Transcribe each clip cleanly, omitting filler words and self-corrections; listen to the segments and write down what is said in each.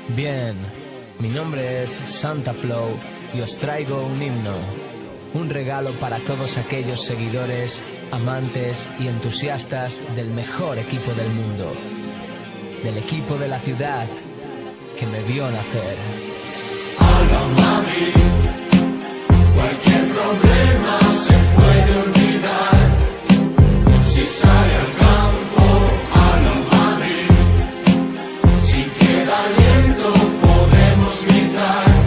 Bien, mi nombre es Santa Flow y os traigo un himno, un regalo para todos aquellos seguidores, amantes y entusiastas del mejor equipo del mundo, del equipo de la ciudad que me vio nacer. Alba Madrid, cualquier problema se puede olvidar si sale al campo. Alba Madrid, si queda aliento podemos gritar.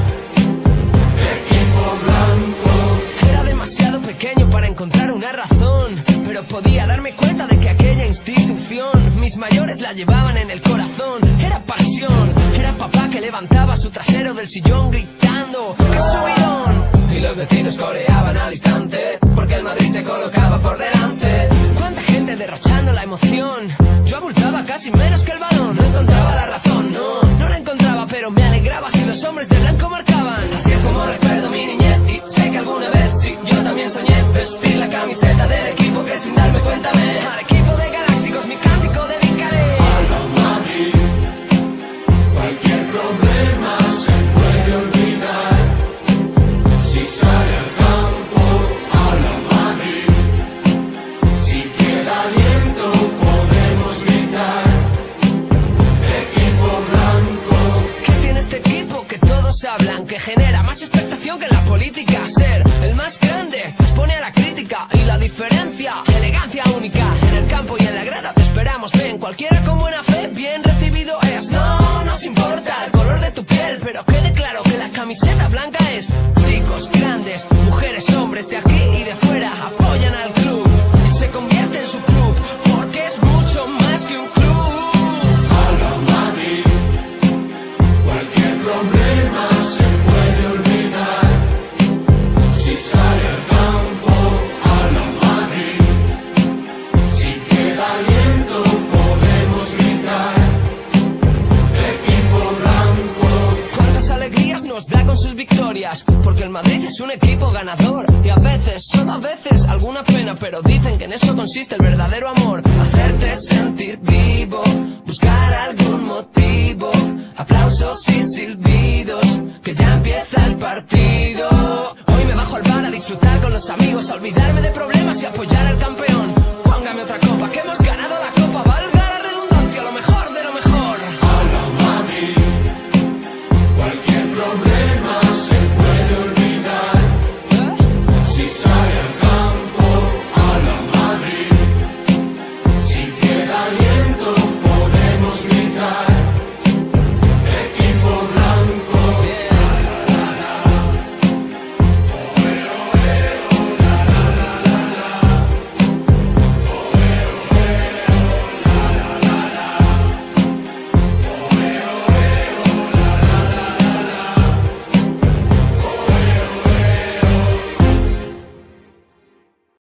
Equipo blanco. Era demasiado pequeño para encontrar una razón, pero podía darme cuenta de que aquella institución mis mayores la llevaban en el corazón. Era pasión, era papá que levantaba su trasero del sillón gritando ¡qué subidón! Y los vecinos coreaban al instante porque el Madrid se colocaba por delante. Cuánta gente derrochando la emoción, yo abultaba casi menos que el balón. No encontraba la razón, no la encontraba, pero me alegraba si los hombres de blanco marcaban. Así es como recuerdo mi niñez y sé que alguna vez sí, yo también soñé vestir la camiseta del equipo que sin darme cuenta me al equipo de Galácticos mi cántico dedicaré. Alba Madrid, cualquier problema se puede olvidar si sale al campo. Alba Madrid, si queda aliento podemos gritar. Equipo blanco. ¿Qué tiene este equipo que todos hablan? Que genera más expectación que la política. Ser el más grande te expone a la crítica y la diferencia, elegancia única. En el campo y en la grada te esperamos bien. Cualquiera con buena fe, bien recibido es. No nos importa el color de tu piel, pero quede claro que la camiseta blanca es. Chicos, grandes, mujeres, hombres de aquí y de fuera apoyan al club y se convierte en su club porque es mucho más que un club. Alba Madrid, cualquier problema se puede olvidar si sale al campo. Alba Madrid, si queda aliento podemos gritar. Equipo blanco. Cuántas alegrías nos da con sus victorias, porque el Madrid es un equipo ganador. Y a veces, solo a veces, alguna pena, pero dicen que en eso consiste el verdadero amor. Hacerte sentir vivo, buscar algún motivo, aplausos y silbidos, que ya empieza el partido. Hoy me bajo al bar a disfrutar con los amigos, a olvidarme de